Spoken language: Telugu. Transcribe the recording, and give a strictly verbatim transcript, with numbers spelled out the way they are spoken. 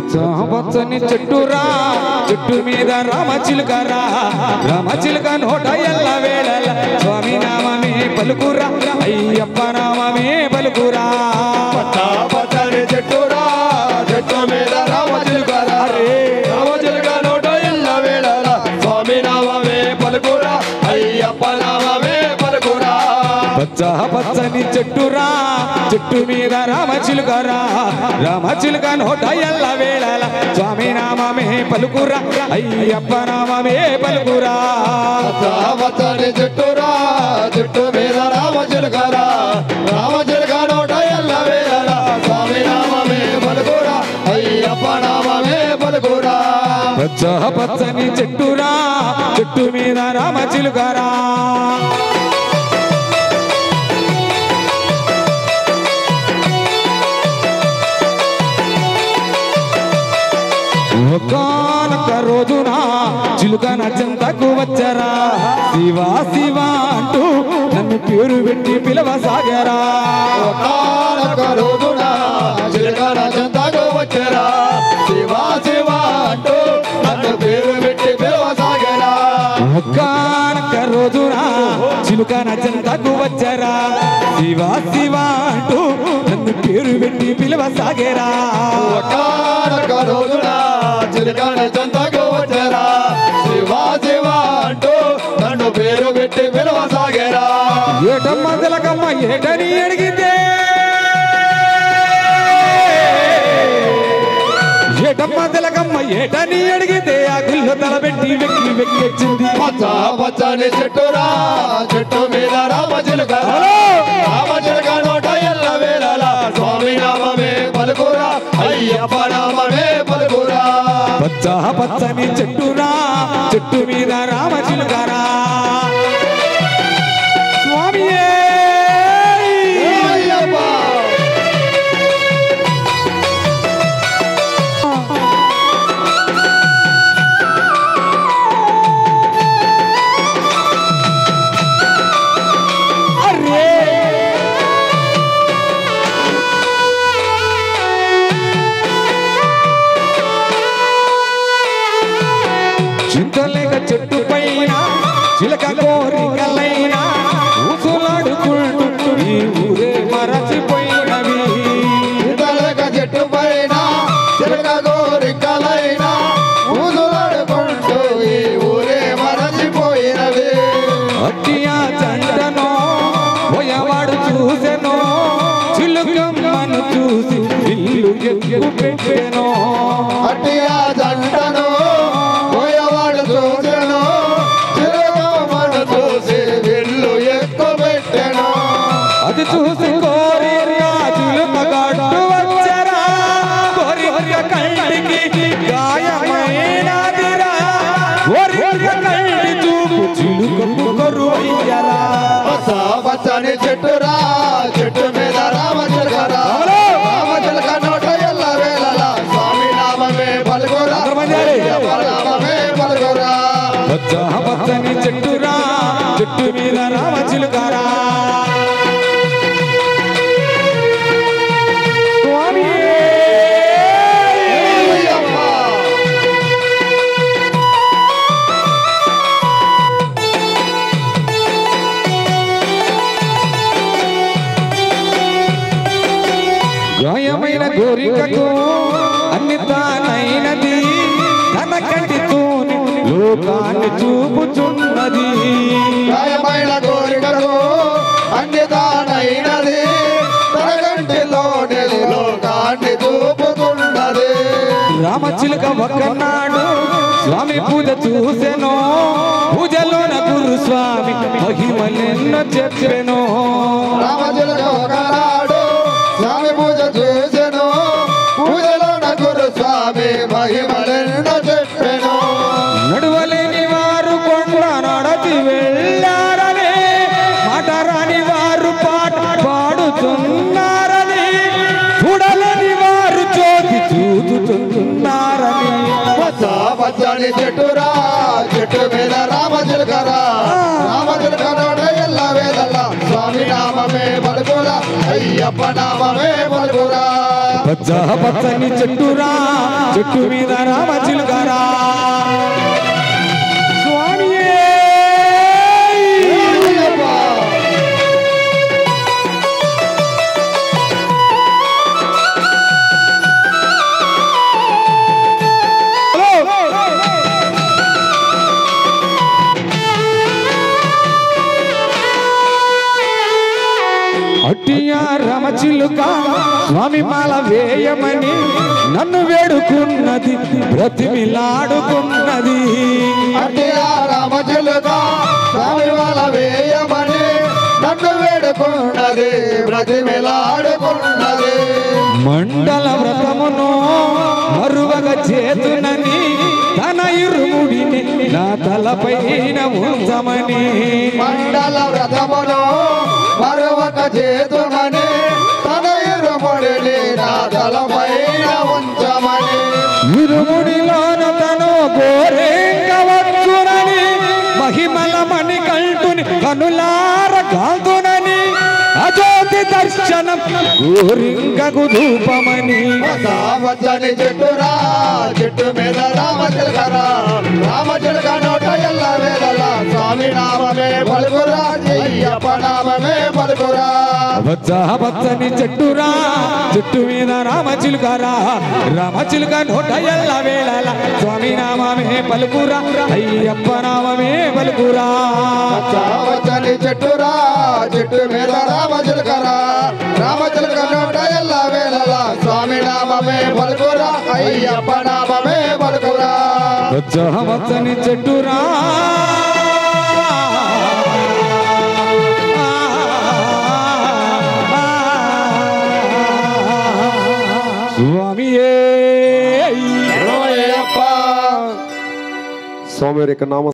పచ్చని చెట్టురా చెట్టు మీద రామచిలుకరా రామచిలుక నోట ఎల్ల వేళల స్వామి నామమే పలుకురా అయ్యప్ప నామమే పలుకురా పచ్చని చెట్టురా చెట్టు మీద రామచిలుకరా రామచిలుక నోట ఎల్ల వేళల స్వామి నామమే పలుకురా అయ్యప్ప నామమే పలుకురా పచ్చ పచ్చని చెట్టురా చెట్టు మీద రామచిలుకరా రామచిలుక నోట ఎల్ల వేళల స్వామి నామమే పలుకురా అయ్యప్ప నామమే పలుకురా పచ్చని చెట్టురా చెట్టు మీద రామచిలుకరా రామచిలుక నోట ఎల్ల వేళల స్వామి నామమే పలుకురా అయ్యప్ప నామమే పలుకురా పచ్చ పచ్చని చెట్టురా చెట్టు మీద రామచిలుకరా ఒకానొక రోజున చిలుకన చెంతకు వచ్చరా శివా శివా అంటూ నన్ను పేరు పెట్టి పిలవసాగరా ఒకానొక రోజున చిలుకన చెంతకు వచ్చరా శివా శివా అంటూ నన్ను పేరు పెట్టి పిలవసాగరా ఒకానొక రోజున చిలుకన చెంతకు వచ్చరా శివా శివా అంటూ నన్ను పేరు పెట్టి పిలవసాగరా ఒకానొక రోజున చిలుకన చెంతకు వచ్చరా శివా శివా అంటూ నన్ను పేరు పెట్టి పిలవసాగరా ఏటమ్మ తిలకమ్మ ఏటని అడిగితే ఏటమ్మ తిలకమ్మ ఏటని అడిగితే ఆ గుళ్ళు తలబెట్టి వెక్కి వెక్కి వచ్చింది పచ్చ పచ్చని చెట్టురా చెట్టు మీద రామచిలుక రామచిలుక నోట ఎల్ల వేళల స్వామి నామమే పలుకురా అయ్యప్ప నామమే పలుకురా పచ్చ పచ్చని చెట్టురా చెట్టు మీద రామచిలుకరా స్వామియే అయ్యప్ప చింతలేక చెట్టు పైన చిలక కోరికలైనా ఊసులాడుకుంటూ ఈ ఊరే మరచిపోయినవి ఇంతలేక చెట్టు పైన చిలక కోరికలైనా ఊసులాడుకుంటూ ఈ ఊరే మరచిపోయినవి అట్టియా చండనో పోయవాడు చూసెనో చిలుకమ్మను చూసి ఇల్లు ఎక్కు పెట్టెనో అట్టియా జంటను పోయేవాడు చూసెను చిలుకమ్మను చూసి విల్లు ఎక్కువ పెట్టెను అది చూసి కోరి చిలుక గట్టు వచ్చరా కోరిక కంటికి గాయమైనదిరా కోరిక కంటి చూపు చిలుకకు కరువయ్యరా పచ్చ పచ్చని చెట్టురా చెట్టు మీద రామచిలుకరా రామచిలుక నోట ఎల్ల వేళల స్వామి నామమే పలుకురా అయ్యప్ప నామమే పలుకురా పచ్చ పచ్చని చెట్టురా చెట్టు మీద రామచిలుకరా అయ్యప్ప గాయమైన కోరికకు అన్ని తానైనది తన కంటితోని లోకాన్ని చూపుచున్నది గాయమైన కోరికకు అన్ని దానైనది తన కంటిలోని లోకాన్ని చూపుతున్నది రామచిలుక ఒక్కనాడు స్వామి పూజ చూసెనో పూజలోన గురు స్వామి మహిమలెన్నో చెప్పెనో రామచిలుక ఒకనాడు స్వామి పూజ చూసెను పూజలో నగురు స్వామి మహిమలెన్నో చెప్పెను నడువలేని వారు కొండ నడచి వెళ్ళారని మాట రాని వారు పాట పాడుతున్నారని చూడలేని వారు చోటి చూచుతున్నారని పచ్చ పచ్చని చెట్టురా చెట్టు మీద రామచిలుకరా రామచిలుక నోట ఎల్ల వేళల స్వామి నామమే పలుకురా అయ్యప్ప నామమే పలుకురా పచ్చ పచ్చ పచ్చని చెట్టురా చెట్టు మీద రామ చిలుకరా స్వామియే అట్టియా రమచిలుక స్వామి మాల వేయమని నన్ను వేడుకున్నది బ్రతిమిలాడుకున్నది అట్టియా రమచిలుక స్వామి మాల వేయమని నన్ను వేడుకున్నది బ్రతిమిలాడుకున్నది మండల వ్రతమును మరువగ చేతునని తన ఇరుముడిని నా తలపైన ఉంచమని మండల వ్రతమును మరొక చేతుమని తన ఇరుముడిని నా తలపైన ఉంచమని ఇరుముడిలోన తను గోరేంగవచ్చునని మహిమల మణి కంటుని కనులార కాంతునని అజ్యోతి దర్శనం గోరింగకు ధూపమని వచ్చని చెట్టురా చెట్టు మీద రామ చిలకరా రామ చిలక నోట ఎల్ల వేళ స్వామి నామమే పలుకురా అయ్యప్ప నామమే పలుకురా వచ్చ పచ్చని చెట్టురా చెట్టు మీద రామ చిలుకరా రామ చిలుక నోట ఎల్ల వేళ స్వామి నామమే పలుకురా అయ్యప్ప నామమే పలుకురా వచ్చని చెట్టురా చెట్టు మీద రామ చిలకరా రామ చిలక నోట ఎల్ల వేళ స్వామి నామమే పలుకురా అయ్యప్ప నామమే పలుకురా వచ్చ పచ్చని చెట్టురా స్వామియే స్వామి యొక్క నామ